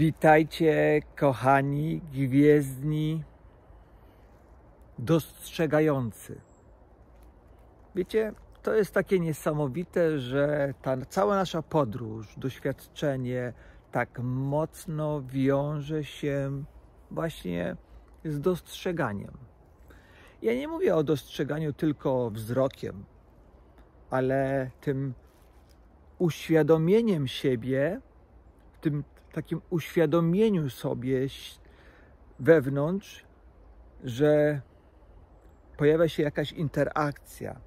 Witajcie, kochani, gwiezdni, dostrzegający. Wiecie, to jest takie niesamowite, że ta cała nasza podróż, doświadczenie tak mocno wiąże się właśnie z dostrzeganiem. Ja nie mówię o dostrzeganiu tylko wzrokiem, ale tym uświadomieniem siebie, tym takim uświadomieniu sobie wewnątrz, że pojawia się jakaś interakcja.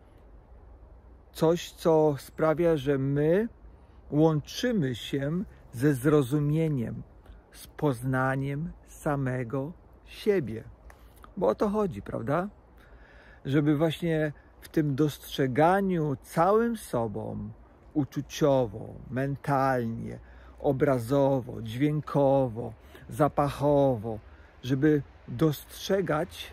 Coś, co sprawia, że my łączymy się ze zrozumieniem, z poznaniem samego siebie. Bo o to chodzi, prawda? Żeby właśnie w tym dostrzeganiu całym sobą, uczuciowo, mentalnie, obrazowo, dźwiękowo, zapachowo, żeby dostrzegać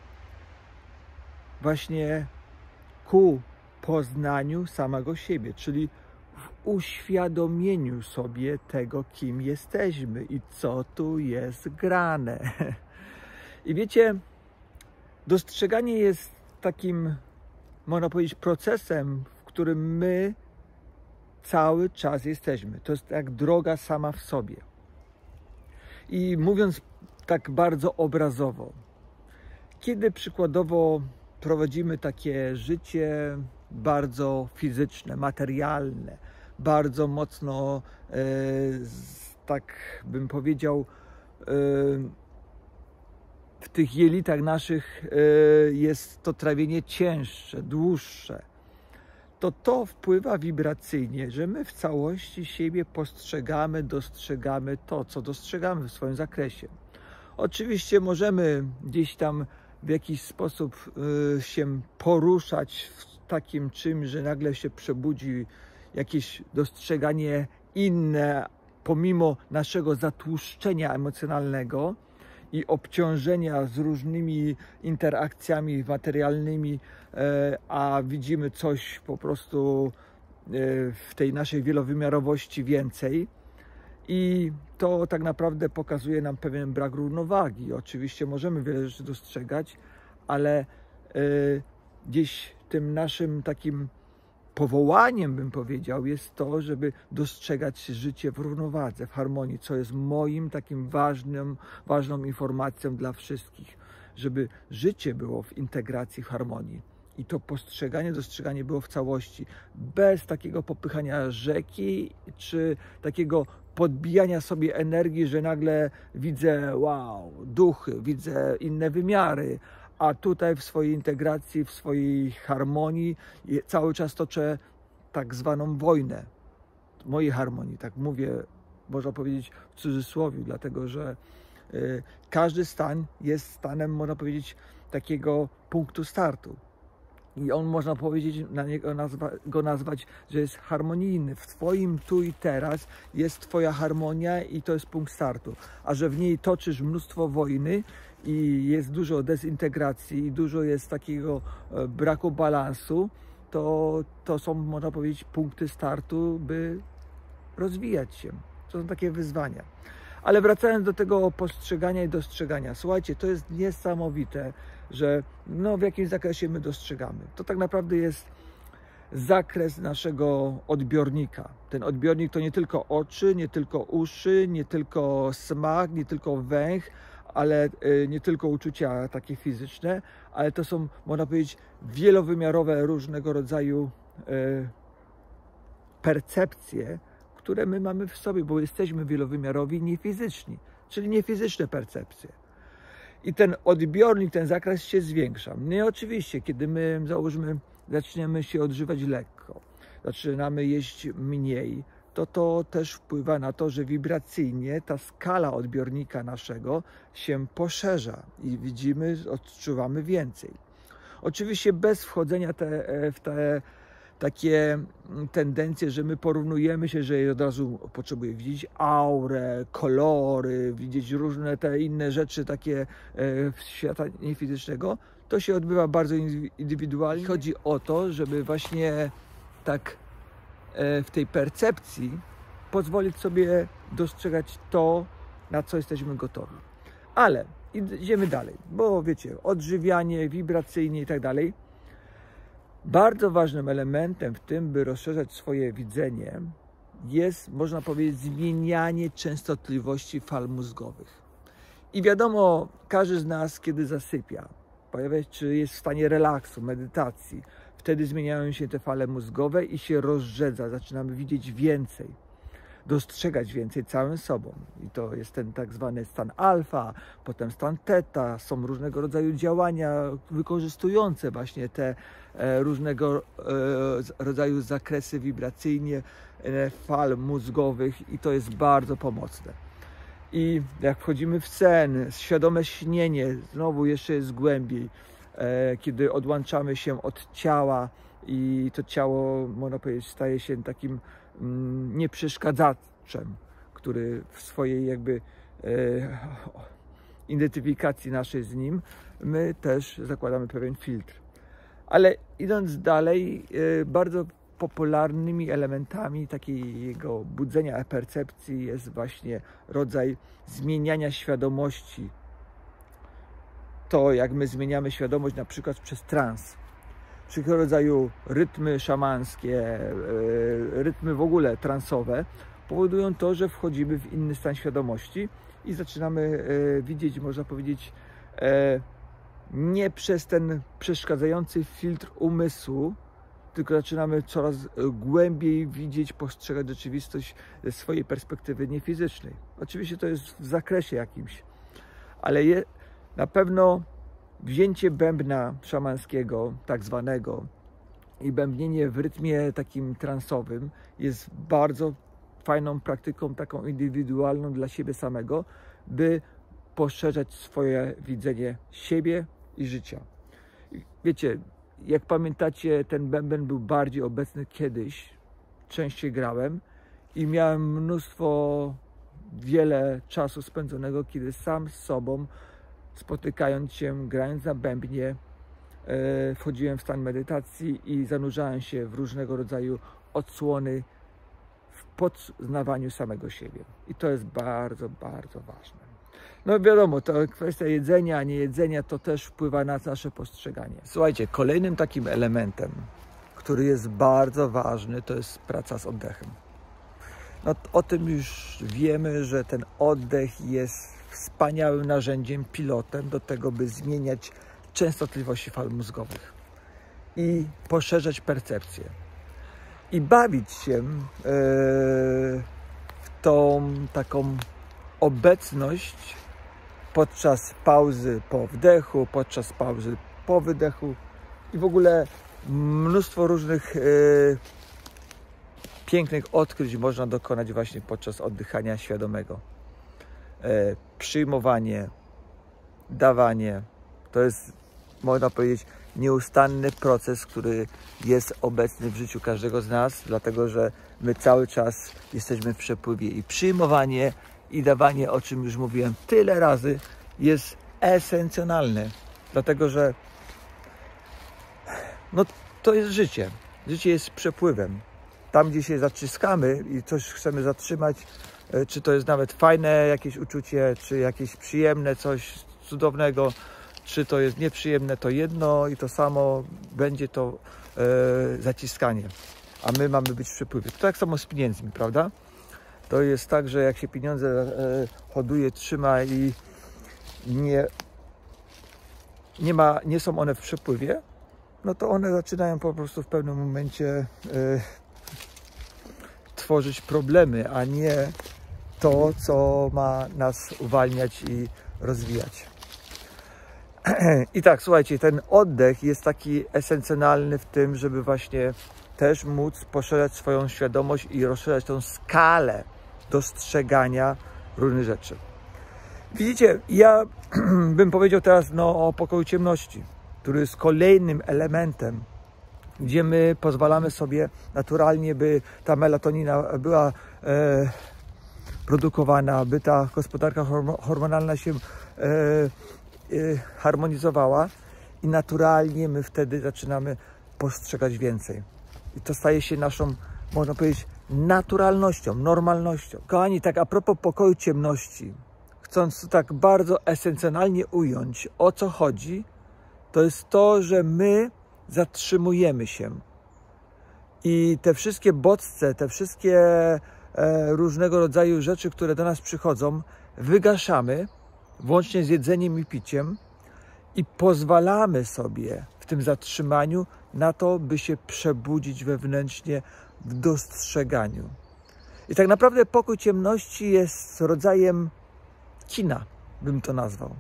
właśnie ku poznaniu samego siebie, czyli w uświadomieniu sobie tego, kim jesteśmy i co tu jest grane. I wiecie, dostrzeganie jest takim, można powiedzieć, procesem, w którym my cały czas jesteśmy. To jest jak droga sama w sobie. I mówiąc tak bardzo obrazowo, kiedy przykładowo prowadzimy takie życie bardzo fizyczne, materialne, bardzo mocno, tak bym powiedział, w tych jelitach naszych jest to trawienie cięższe, dłuższe, to wpływa wibracyjnie, że my w całości siebie postrzegamy, dostrzegamy to, co dostrzegamy w swoim zakresie. Oczywiście możemy gdzieś tam w jakiś sposób się poruszać w takim czymś, że nagle się przebudzi jakieś dostrzeganie inne, pomimo naszego zatłuszczenia emocjonalnego i obciążenia z różnymi interakcjami materialnymi, a widzimy coś po prostu w tej naszej wielowymiarowości więcej. I to tak naprawdę pokazuje nam pewien brak równowagi. Oczywiście możemy wiele rzeczy dostrzegać, ale gdzieś tym naszym takim powołaniem, bym powiedział, jest to, żeby dostrzegać życie w równowadze, w harmonii, co jest moim takim ważną informacją dla wszystkich, żeby życie było w integracji, w harmonii. I to postrzeganie, dostrzeganie było w całości, bez takiego popychania rzeki, czy takiego podbijania sobie energii, że nagle widzę, wow, duchy, widzę inne wymiary, a tutaj w swojej integracji, w swojej harmonii cały czas toczę tak zwaną wojnę mojej harmonii. Tak mówię, można powiedzieć w cudzysłowie, dlatego że każdy stan jest stanem, można powiedzieć, takiego punktu startu. I on, można powiedzieć, go nazwać, że jest harmonijny. W Twoim tu i teraz jest Twoja harmonia i to jest punkt startu. A że w niej toczysz mnóstwo wojny i jest dużo dezintegracji i dużo jest takiego braku balansu, to są, można powiedzieć, punkty startu, by rozwijać się. To są takie wyzwania. Ale wracając do tego postrzegania i dostrzegania. Słuchajcie, to jest niesamowite, że w jakimś zakresie my dostrzegamy. To tak naprawdę jest zakres naszego odbiornika. Ten odbiornik to nie tylko oczy, nie tylko uszy, nie tylko smak, nie tylko węch, ale nie tylko uczucia takie fizyczne, ale to są, można powiedzieć, wielowymiarowe różnego rodzaju percepcje, które my mamy w sobie, bo jesteśmy wielowymiarowi, niefizyczni, czyli niefizyczne percepcje. I ten odbiornik, ten zakres się zwiększa. No i oczywiście, kiedy my, załóżmy, zaczniemy się odżywać lekko, zaczynamy jeść mniej, to też wpływa na to, że wibracyjnie ta skala odbiornika naszego się poszerza i widzimy, odczuwamy więcej. Oczywiście bez wchodzenia w te takie tendencje, że my porównujemy się, że od razu potrzebuje widzieć aurę, kolory, widzieć różne te inne rzeczy takie świata niefizycznego, to się odbywa bardzo indywidualnie. Chodzi o to, żeby właśnie tak w tej percepcji pozwolić sobie dostrzegać to, na co jesteśmy gotowi. Ale idziemy dalej, bo wiecie, odżywianie, wibracyjnie i tak dalej. Bardzo ważnym elementem w tym, by rozszerzać swoje widzenie, jest, można powiedzieć, zmienianie częstotliwości fal mózgowych. I wiadomo, każdy z nas, kiedy zasypia, czy jest w stanie relaksu, medytacji, wtedy zmieniają się te fale mózgowe i się rozrzedza, zaczynamy widzieć więcej, dostrzegać więcej całym sobą. I to jest ten tak zwany stan alfa, potem stan teta, są różnego rodzaju działania wykorzystujące właśnie te różnego rodzaju zakresy wibracyjne fal mózgowych i to jest bardzo pomocne. I jak wchodzimy w sen, świadome śnienie, znowu jeszcze jest głębiej, kiedy odłączamy się od ciała i to ciało, można powiedzieć, staje się takim nieprzeszkadzaczem, który w swojej jakby identyfikacji naszej z nim, my też zakładamy pewien filtr. Ale idąc dalej, bardzo popularnymi elementami takiego budzenia percepcji jest właśnie rodzaj zmieniania świadomości. To jak my zmieniamy świadomość na przykład przez trans. Wszelkiego rodzaju rytmy szamańskie, rytmy w ogóle transowe powodują to, że wchodzimy w inny stan świadomości i zaczynamy widzieć, można powiedzieć, nie przez ten przeszkadzający filtr umysłu, tylko zaczynamy coraz głębiej widzieć, postrzegać rzeczywistość ze swojej perspektywy niefizycznej. Oczywiście to jest w zakresie jakimś, ale na pewno wzięcie bębna szamańskiego, tak zwanego, i bębnienie w rytmie takim transowym jest bardzo fajną praktyką, taką indywidualną dla siebie samego, by poszerzać swoje widzenie siebie i życia. Wiecie, jak pamiętacie, ten bęben był bardziej obecny kiedyś, częściej grałem i miałem wiele czasu spędzonego, kiedy sam z sobą, spotykając się, grając na bębnie, wchodziłem w stan medytacji i zanurzałem się w różnego rodzaju odsłony w poznawaniu samego siebie. I to jest bardzo, bardzo ważne. No wiadomo, to kwestia jedzenia, a nie jedzenia, to też wpływa na nasze postrzeganie. Słuchajcie, kolejnym takim elementem, który jest bardzo ważny, to jest praca z oddechem. No, o tym już wiemy, że ten oddech jest wspaniałym narzędziem, pilotem do tego, by zmieniać częstotliwości fal mózgowych i poszerzać percepcję. I bawić się w tą taką obecność podczas pauzy po wdechu, podczas pauzy po wydechu i w ogóle mnóstwo różnych pięknych odkryć można dokonać właśnie podczas oddychania świadomego. Przyjmowanie, dawanie, to jest, można powiedzieć, nieustanny proces, który jest obecny w życiu każdego z nas, dlatego że my cały czas jesteśmy w przepływie i przyjmowanie i dawanie, o czym już mówiłem tyle razy, jest esencjonalne, dlatego że no, to jest życie. Życie jest przepływem. Tam, gdzie się zaciskamy i coś chcemy zatrzymać, czy to jest nawet fajne jakieś uczucie, czy jakieś przyjemne, coś cudownego, czy to jest nieprzyjemne, to jedno i to samo będzie to zaciskanie. A my mamy być w przepływie. To tak samo z pieniędzmi, prawda? To jest tak, że jak się pieniądze hoduje, trzyma i nie są one w przepływie, no to one zaczynają po prostu w pewnym momencie tworzyć problemy, a nie to, co ma nas uwalniać i rozwijać. I tak, słuchajcie, ten oddech jest taki esencjonalny w tym, żeby właśnie też móc poszerzać swoją świadomość i rozszerzać tą skalę dostrzegania różnych rzeczy. Widzicie, ja bym powiedział teraz o pokoju ciemności, który jest kolejnym elementem, gdzie my pozwalamy sobie naturalnie, by ta melatonina była produkowana, by ta gospodarka hormonalna się harmonizowała i naturalnie my wtedy zaczynamy postrzegać więcej. I to staje się naszą, można powiedzieć, naturalnością, normalnością. Kochani, tak a propos pokoju ciemności, chcąc to tak bardzo esencjonalnie ująć, o co chodzi, to jest to, że my zatrzymujemy się. I te wszystkie bodźce, te wszystkie różnego rodzaju rzeczy, które do nas przychodzą, wygaszamy, włącznie z jedzeniem i piciem, i pozwalamy sobie w tym zatrzymaniu na to, by się przebudzić wewnętrznie w dostrzeganiu. I tak naprawdę pokój ciemności jest rodzajem kina, bym to nazwał.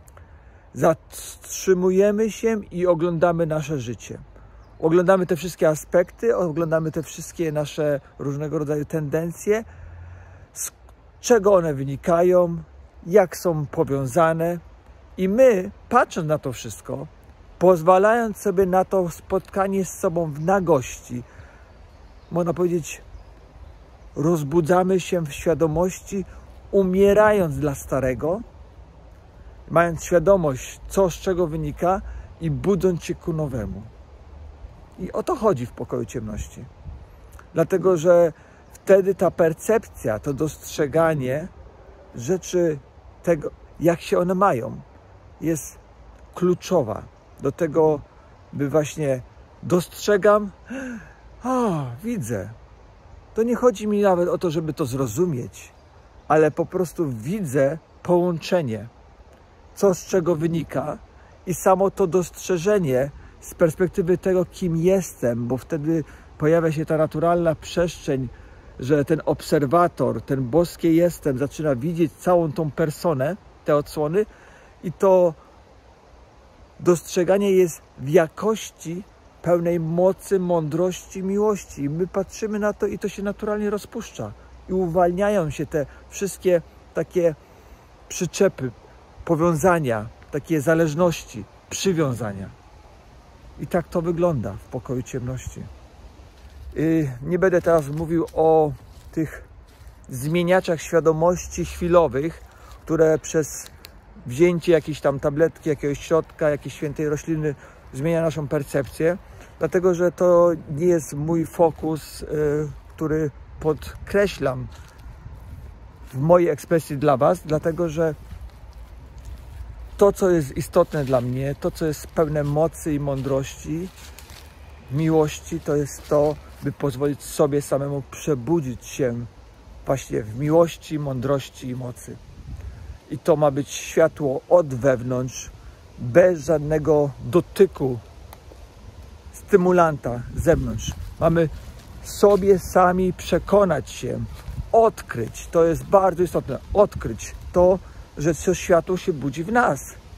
Zatrzymujemy się i oglądamy nasze życie. Oglądamy te wszystkie aspekty, oglądamy te wszystkie nasze różnego rodzaju tendencje, z czego one wynikają, jak są powiązane. I my, patrząc na to wszystko, pozwalając sobie na to spotkanie z sobą w nagości, można powiedzieć, rozbudzamy się w świadomości, umierając dla starego, mając świadomość, co z czego wynika i budząc się ku nowemu. I o to chodzi w pokoju ciemności. Dlatego, że wtedy ta percepcja, to dostrzeganie rzeczy tego, jak się one mają, jest kluczowa do tego, by właśnie dostrzegam, widzę. To nie chodzi mi nawet o to, żeby to zrozumieć, ale po prostu widzę połączenie, co z czego wynika i samo to dostrzeżenie z perspektywy tego, kim jestem, bo wtedy pojawia się ta naturalna przestrzeń, że ten obserwator, ten boskie jestem zaczyna widzieć całą tą personę, te odsłony i to dostrzeganie jest w jakości pełnej mocy, mądrości, miłości. I my patrzymy na to i to się naturalnie rozpuszcza. I uwalniają się te wszystkie takie przyczepy, powiązania, takie zależności, przywiązania. I tak to wygląda w pokoju ciemności. Nie będę teraz mówił o tych zmieniaczach świadomości chwilowych, które przez wzięcie jakiejś tam tabletki, jakiegoś środka, jakiejś świętej rośliny zmienia naszą percepcję, dlatego że to nie jest mój fokus, który podkreślam w mojej ekspresji dla Was, dlatego że to, co jest istotne dla mnie, to, co jest pełne mocy i mądrości, miłości, to jest to, by pozwolić sobie samemu przebudzić się właśnie w miłości, mądrości i mocy. I to ma być światło od wewnątrz, bez żadnego dotyku, stymulanta z zewnątrz. Mamy sobie sami przekonać się, odkryć, to jest bardzo istotne, odkryć to, że to światło się budzi w nas.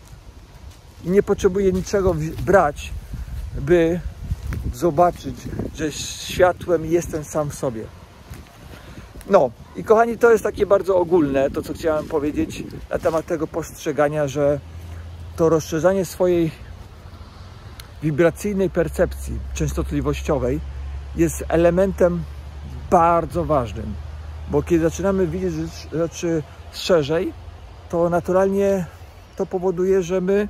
I nie potrzebuję niczego brać, by zobaczyć, że światłem jestem sam w sobie. No i kochani, to jest takie bardzo ogólne, to co chciałem powiedzieć na temat tego postrzegania, że to rozszerzanie swojej wibracyjnej percepcji częstotliwościowej jest elementem bardzo ważnym, bo kiedy zaczynamy widzieć rzeczy szerzej, to naturalnie to powoduje, że my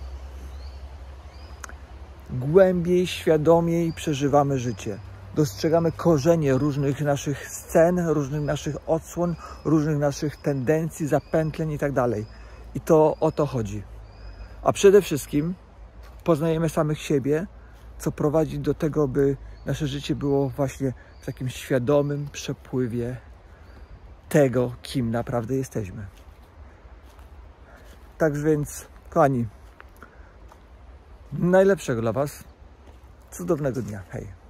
głębiej, świadomiej przeżywamy życie. Dostrzegamy korzenie różnych naszych scen, różnych naszych odsłon, różnych naszych tendencji, zapętleń i tak dalej. I to o to chodzi. A przede wszystkim poznajemy samych siebie, co prowadzi do tego, by nasze życie było właśnie w takim świadomym przepływie tego, kim naprawdę jesteśmy. Tak więc, kochani, najlepszego dla Was, cudownego dnia. Hej!